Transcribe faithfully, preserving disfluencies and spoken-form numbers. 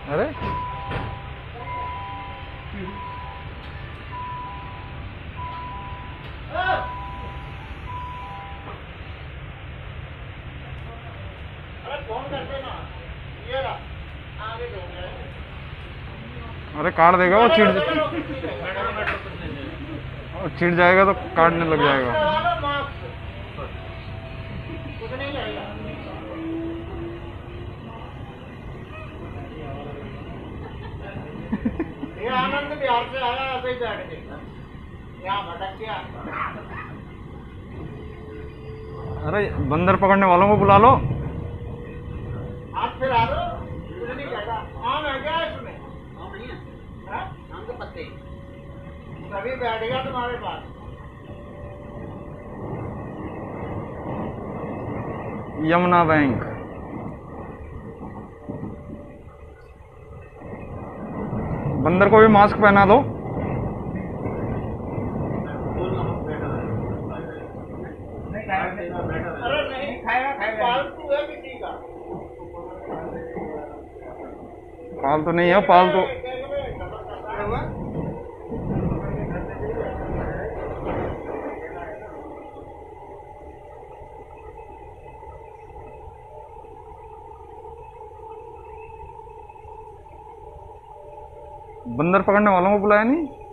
अरे अरे काट देगा वो, चिढ़ और चिढ़ जाएगा तो काटने लग जाएगा। ये आनंद बिहार से आया, ऐसे ही बैठ के यहाँ भटक गया। अरे बंदर पकड़ने वालों को बुला लो। हाथ फिरा दो, कुछ नहीं कहता। आम है क्या इसमें? आम नहीं है, आम के पत्ते। तभी बैठ गया तुम्हारे पास। यमुना बैंक। बंदर को भी मास्क पहना दो। अरे नहीं खाएगा, खाएगा। पालतू है किसी का? पालतू नहीं है, पालतू बंदर पकड़ने वालों को बुलाया नहीं।